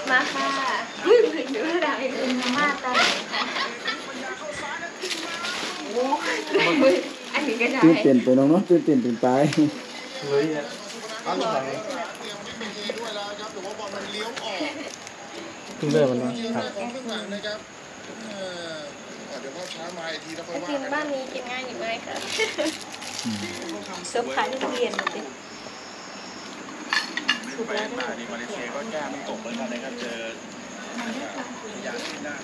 มาค่ะดูอะไรมาตาอันนี้ก็ได้ตื่นเต้นไปน้องเนาะตื่นเต้นตื่นไปเลยอ่ะอันไหนเพิ่งเริ่มมันนะครับเดี๋ยวพ่อช้ามาอีกทีแล้วค่อยว่ากันบ้านนี้กินง่ายอยู่ไหมคะเซอร์ไพรส์นักเรียนสิไปมาดีมาเลเซียก็แก้ไม่ตกเหมือนกันนะครับเจออย่างที่น่า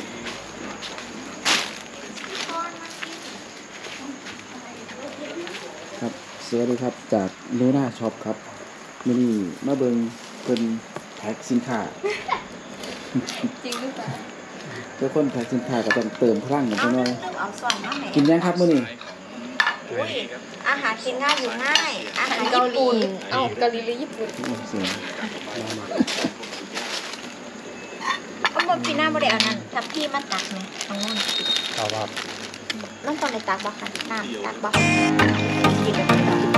ครับสวัสดีครับจากลูน่าช็อปครับมื้อนี้มาเบิ่งเพิ่นแพ็คสินค้าจริงหรือเปล่าทุกคนแพ็คสินค้าก็ต้องเติมพลังกันจังหน่อยเอาส่วนมาไหนกินยังครับมื้อนี้อาหารกินง่ายอยู่ง่ายอาหารเกาหลีเอ้าเกาหลีหรือญี่ปุ่นเอาบนปีหน้าบริเอานั้นทับพี่มาตักเนี่ยตรงนู้นเอาครับน้องตอนในตักบ่ค่ะน้ำตักบ่กินเลย